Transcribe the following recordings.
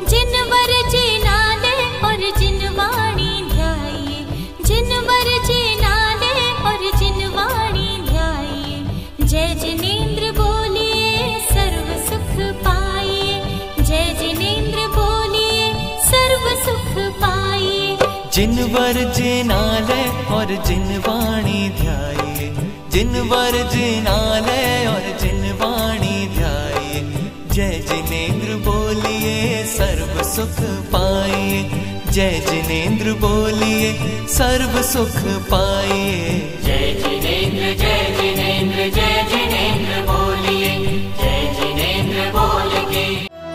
जिनवर जे नाले और जिनवाणी ध्याये, जिनवर जे नाले और जिनवाणी ध्याये। जय जिनेंद्र बोलिए सर्व सुख पाइए, जय जिनेंद्र बोलिए सर्व सुख पाइए। जिनवर जे नाले और जिनवाणी ध्याये, जिनवर जे नाले और जिनवाणी ध्याये। जय जिनेंद्र बोलिए सर्व सुख पाइए, जय जिनेंद्र बोलिए सर्व सुख पाइए। जय जिनेंद्र जय जिनेंद्र जय जिनेंद्र बोलिए, जय जिनेंद्र बोल के।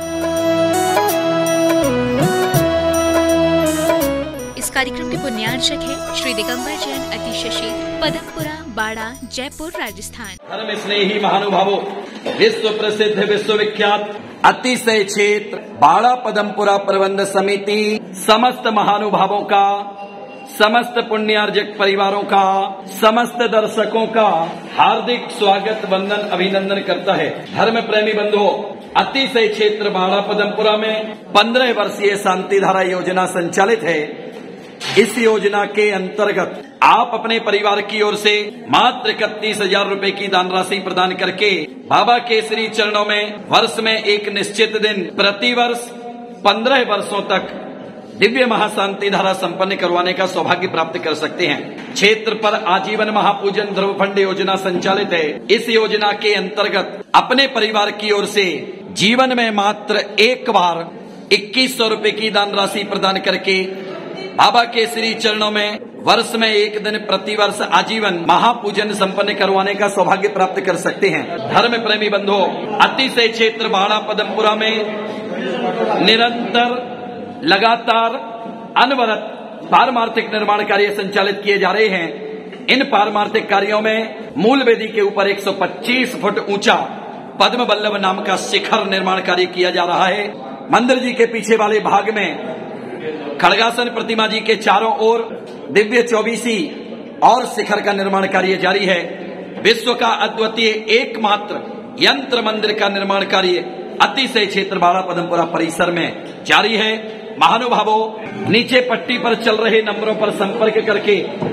इस कार्यक्रम के पुण्यार्चक है श्री दिगंबर जैन अतिशशी, पदमपुरा, बाड़ा, जयपुर, राजस्थान। धर्म स्नेही महानुभावों, विश्व प्रसिद्ध विश्वविख्यात अतिशय क्षेत्र बाड़ा पदमपुरा प्रबंध समिति समस्त महानुभावों का, समस्त पुण्यार्जक परिवारों का, समस्त दर्शकों का हार्दिक स्वागत, वंदन, अभिनंदन करता है। धर्म प्रेमी बंधुओं, अतिशय क्षेत्र बाड़ा पदमपुरा में 15 वर्षीय शांति धारा योजना संचालित है। इस योजना के अंतर्गत आप अपने परिवार की ओर से मात्र 31,000 रुपए की दान राशि प्रदान करके बाबा के श्री चरणों में वर्ष में एक निश्चित दिन प्रतिवर्ष 15 वर्षों तक दिव्य महाशांति धारा संपन्न करवाने का सौभाग्य प्राप्त कर सकते हैं। क्षेत्र पर आजीवन महापूजन ध्रुव फंड योजना संचालित है। इस योजना के अंतर्गत अपने परिवार की ओर से जीवन में मात्र एक बार 2100 रुपए की दान राशि प्रदान करके बाबा के श्री चरणों में वर्ष में एक दिन प्रतिवर्ष आजीवन महापूजन संपन्न करवाने का सौभाग्य प्राप्त कर सकते हैं। धर्म प्रेमी बंधुओं, अतिशय क्षेत्र बाड़ा पदमपुरा में निरंतर लगातार अनवरत पारमार्थिक निर्माण कार्य संचालित किए जा रहे हैं। इन पारमार्थिक कार्यों में मूल वेदी के ऊपर 125 फुट ऊंचा पद्म वल्लभ नाम का शिखर निर्माण कार्य किया जा रहा है। मंदिर जी के पीछे वाले भाग में खड़गासन प्रतिमा जी के चारों ओर दिव्य 24 और शिखर का निर्माण कार्य जारी है। विश्व का अद्वितीय एकमात्र यंत्र मंदिर का निर्माण कार्य अतिशय क्षेत्र बाड़ा पदमपुरा परिसर में जारी है। महानुभावों, नीचे पट्टी पर चल रहे नंबरों पर संपर्क करके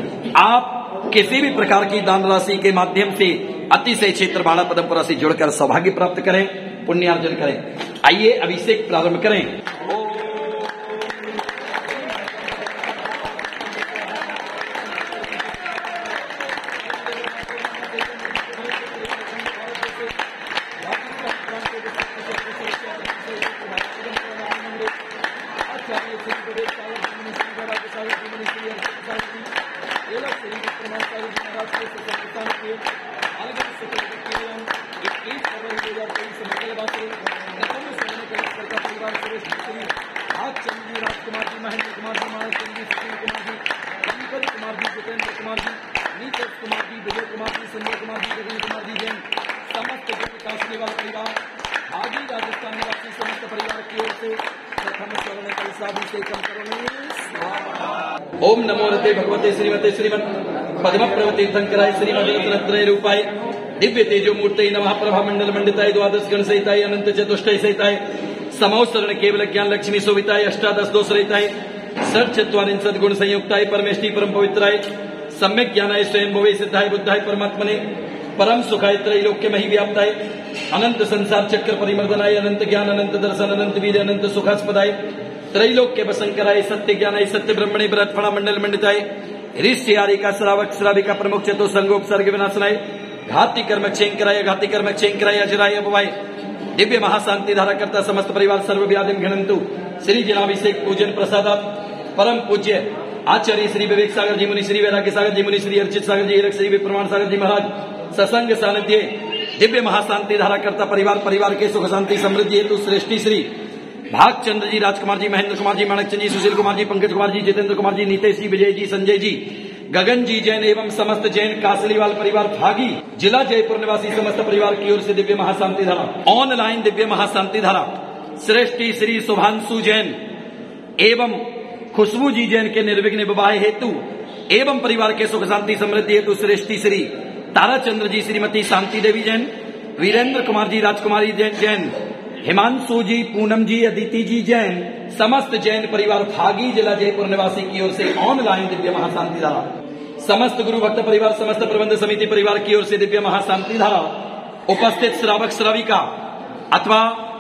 आप किसी भी प्रकार की दान राशि के माध्यम से अतिशय क्षेत्र बाड़ा पदमपुरा से जुड़कर सौभाग्य प्राप्त करें, पुण्यार्जन करें। आइए अभिषेक प्रारंभ करें। ओम नमो रते भगवते श्रीमते श्रीमद पद्म प्रवतीर्थंकराय श्रीमद रत्नत्रय रूपाय दिव्य तेजो मूर्तये नमः। प्रभा मंडल मंडिताय द्वादश गण सहिताय अनंत चतुष्टय सहिताय समोसरण केवल ज्ञान लक्ष्मी शोभिताय अष्टादश दोष रहिताय षट्चत्वारिंशत् गुण संयुक्ताय परमेष्टि परम पवित्राय सम्यक ज्ञानाय स्वयं भवे सिद्धाय बुद्धाय परमात्मने परम सुखाय त्रैलोक्य महि व्याप्ताय अनंत संसार चक्र परिमर्दनाय अनंत ज्ञान अनंत दर्शन अनंत वीर अनंत सुखास्पदाय त्रैलोक्य वशंकराय सत्य ज्ञानाय सत्य ब्रह्मणे बृहत् फणा मंडल मंडिताय ऋषियारिका श्रावक श्राविका प्रमुख चतुसंगोपसर्ग विनाशनाय घाती कर्म क्षेंकराय घाती कर्म क्षेंकराय अजराय अपवाय दिव्य महाशांति धारा करता समस्त परिवार सर्व व्याधिम घनंतु। श्री जनाभिषेक पूजन प्रसादात परम पूज्य आचार्य श्री विवेक सागर जी मुनि, श्री वैराग्य सागर जी मुनि, श्री अर्चित सागर जी हीरक, श्री विप्रमाण सागर जी महाराज सत्संग सानिध्य दिव्य महाशांति धारा करता परिवार के सुख शांति समृद्धि हेतु श्रेष्ठी श्री भागचंद्र जी, राजकुमार जी, महेंद्र कुमार जी, माणकचंद जी, सुशील कुमार जी, पंकज कुमार जी, जितेंद्र कुमार जी, नीतेश जी, विजय जी, संजय जी, गगन जी जैन एवं समस्त जैन कासलीवाल परिवार भागी जिला जयपुर निवासी समस्त परिवार की ओर से दिव्य महाशांति धारा ऑनलाइन दिव्य महाशांति धारा श्रेष्ठी श्री शुभांशु जैन एवं खुशबू जी जैन के निर्विघ्न विवाह हेतु एवं परिवार के सुख शांति समृद्धि हेतु श्रेष्ठी श्री ताराचंद्र जी, श्रीमती शांति देवी जैन, वीरेंद्र कुमार जी, राजकुमारी जैन, हिमांशु जी, पूनम जी, अदिति जी जैन, समस्त जैन परिवार भागी जिला जयपुर निवासी की ओर से ऑनलाइन दिव्य महाशांति धारा, समस्त गुरु भक्त परिवार, समस्त प्रबंध समिति परिवार की ओर से दिव्य महाशांति धारा, उपस्थित श्रावक श्राविका अथवा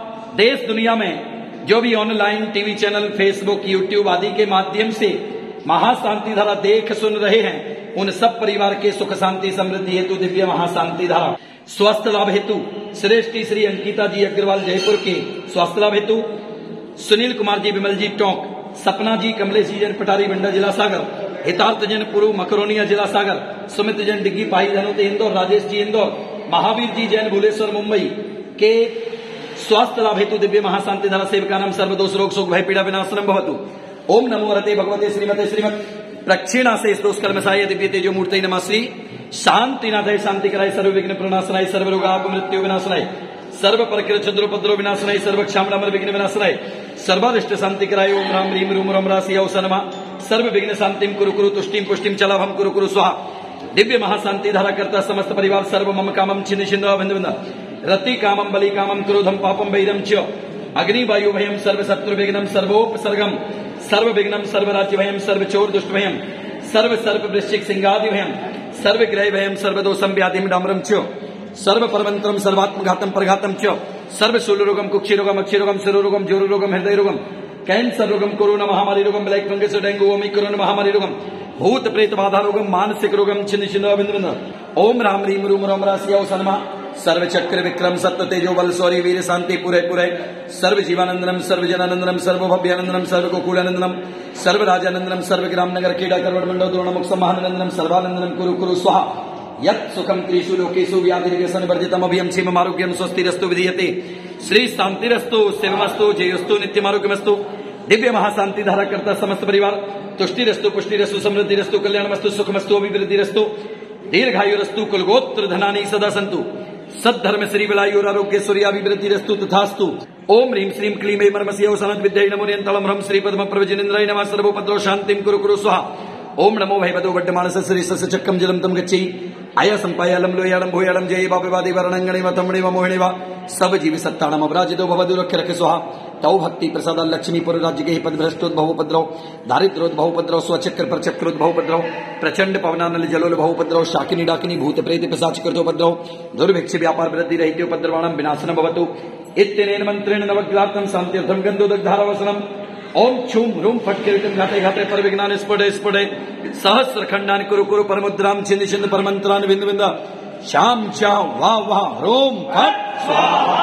देश दुनिया में जो भी online TV channel, Facebook, YouTube आदि के माध्यम से महाशांति धारा देख सुन रहे हैं, उन सब परिवार के सुख शांति समृद्धि हेतु दिव्य महाशांति धारा, स्वास्थ्य लाभ हेतु श्रेष्ठी श्री अंकिता जी अग्रवाल जयपुर के स्वास्थ्य लाभ हेतु, सुनील कुमार जी, विमल जी टोंक, सपना जी, कमलेश जी जैन पटारी बंडा जिला सागर, हितार्थ जैन पुरु मकरोनिया जिला सागर, सुमित जैन डिग्गी पाही धनोते इंदौर, राजेश जी इंदौर, महावीर जी जैन भुलेश्वर मुंबई के स्वास्थ्य लाभ हेतु दिव्य महाशांति धारा सेवका नाम सर्वदोष रोग शोक भय पीड़ा विनाशनम भवतु। ओम नमो रते भगवते श्रीमते श्रीमत प्रक्षिणा से स्तोष कर्मसाय दिव्य तेजो मूर्ति नमः श्री शांतिनाथाय शांति कराय सर्व विघ्न प्रणाशनाय सर्व रोगाप मृत्यु विनाशनाय सर्व परकृत चंद्रोपद्रव विनाशनाय सर्व क्षामनामर विघ्न विनाशनाय सर्वारिष्ट शांति कराय। ओम राम ह्रीम रूम रम राशि औसनमा सर्व विघ्न शांतिम कुरु कुरु तुष्टिम पुष्टिम चलाभम कुरु कुरु स्वाहा। दिव्य महाशांति धारा करता समस्त परिवार सर्व मम कामम छिन्न छिन्न बंध बंध रति कामम बलि कामम क्रोधम पापम वैरम च अग्नि वायु भयम सर्व शत्रु विघ्नम सर्वोपसर्गम सर्व विघ्नम सर्व राज्य भयम सर्व चोर दुष्ट भयम सर्व सर्प वृश्चिक सिंहादि भयम सर्व ग्रह भयम सर्व दोषम व्याधिम डामरम च सर्व परमंत्रम सर्वात्मघातम परघातम च सर्व शूल रोगम कुक्षि रोगम अक्षि रोगम शिरो रोगम जोरु रोगम हृदय रोगम कैंसर रोगम कोरोना महामारी रोगम ब्लैक फंगस डेंगू ओमिक्रॉन महामारी रोगम भूत प्रेत बाधा रोगम मानसिक रोगम छिन्न छिन्न बिंद बिंद। ओम राम ह्रीम रूम रम राशि औसनमा सर्व चक्र विक्रम सत्य तेजो बल सौरी वीर शांति पुरे पुरे सर्व जीवानंदनम सर्व जनानंदनम सर्व भव्यानंदनम सर्व गोकुलानंदनम सर्व राजानंदनम सर्व ग्राम नगर क्रीडा करवड़ मंडल द्रोण मुख सम्मानंदनम सर्वानंदनम कुरु कुरु स्वाहा। यत् सुखम त्रिषु लोकेषु व्याधिर्व्यसन वर्जितम अभियम क्षेमम आरोग्यम स्वस्तिरस्तु विधीयते श्री शांतिरस्तु शिवमस्तु जयोस्तु नित्यमारोग्यमस्तु। दिव्य महाशांति धारा करता समस्त परिवार तुष्टिरस्तु पुष्टिरस्तु समृद्धिरस्तु कल्याणमस्तु सुखमस्तु अभिवृद्धिरस्तु दीर्घायुरस्तु कुलगोत्र धनानि सदा सन्तु सद्धर्म श्री विलायुर आरोग्य सूर्याभिवृद्धिरस्तु तथास्तु। ओम ह्रीं श्रीं क्लीं ऐं मर्मस्य औसनद विद्यै नमो नियंतलं ह्रं श्री पद्म प्रवचनेन्द्राय नमः सर्वोपद्रव शांतिं कुरु कुरु स्वाहा। ओम नमो भैवतो वड्डमानस श्री सस्य चक्रम जलम तम गच्छै आया संपायालम लोयालम भूयालम जय बापे वादे वरणंगणे व तमणे व मोहिणे व सब जीव सत्ताणम अवराजितो भवदु रख स्वाहा। तौ भक्ति प्रसाद लक्ष्मीपुर राज्य के पद भ्रष्टोद्भव उपद्रव दारिद्रोद्भव उपद्रव स्वचक्र पर चक्रोद्भव उपद्रव प्रचंड पवनानल जलोद्भव उपद्रव शाकिनी डाकिनी भूत प्रेत पिशाच कृतोपद्रव दुर्भिक्ष व्यापार वृद्धि रहित उपद्रवाणम विनाशनम भवतु इत्यनेन मंत्रेण नवग्रातम शांत्यर्थम गंधोदग्धारवसनम। ओम छूम रूम फटकिरीटम घाते घाते पर विज्ञान स्फुटे स्फुटे सहस्र खंडान कुरु कुरु परमुद्राम छिन्न छिन्न परमंत्रान बिंद बिंद श्याम श्याम वाह वाह रोम फट स्वाहा।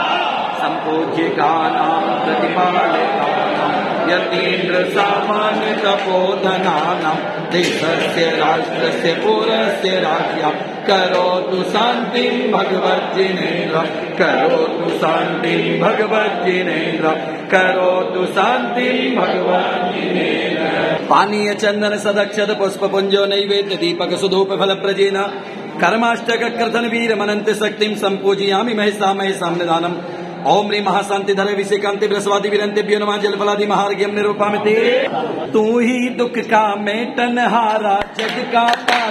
संपूज्यकानां प्रतिपालकानां यतीन्द्र सामान्य तपोधनानां देशस्य राष्ट्रस्य पुरस्य राज्ञा करोतु शान्तिं भगवज्जिनेन्द्र करोतु शान्तिं भगवज्जिनेन्द्र करोतु शान्तिं भगवज्जिनेन्द्र। पानीय चंदन सदक्षत पुष्प पुंजो नैवेद्य दीपक सुधूप फल प्रजेन कर्माष्टक क्रतन वीर मनंत शक्तिं संपूजयामि महिषा महिषां निधानम्। ओम ह्रीं महाशांति धरे विषेकांति बृहस्पति विरंतेभ्यो नमः जल फलादि महार्घ्यम निरूपामिते। तू ही दुख का मेटनहारा जग का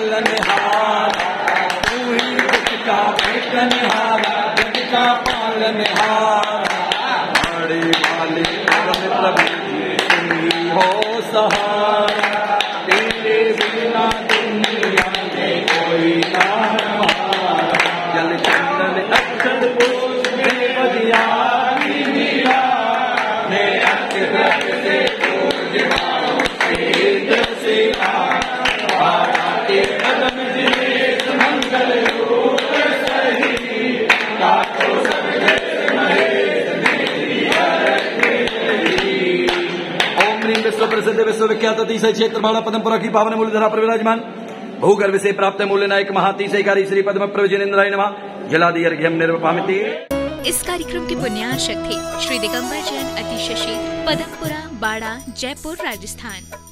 पालनहारा तू ही दुख का मेटनहारा जग का पालनहारा बड़े वाले प्रभु तुम ही हो सहारा तेरे बिना दुनिया में कोई ना हमारा। जल चंदन अक्षत पुष्प विश्व प्रसिद्ध विश्वविख्यात अतिशय क्षेत्र बाड़ा पदमपुरा की पावन मूलधरा पर विराजमान भूगर्भ से प्राप्त मूल्य नायक महातिशयकारी श्री पद्म प्रवचनेन्द्राय नमः जलादि अर्घ्यम निर्वपामिते। इस कार्यक्रम के पुण्यार्चक थे श्री दिगंबर जैन अतिशशील पदमपुरा बाड़ा जयपुर राजस्थान।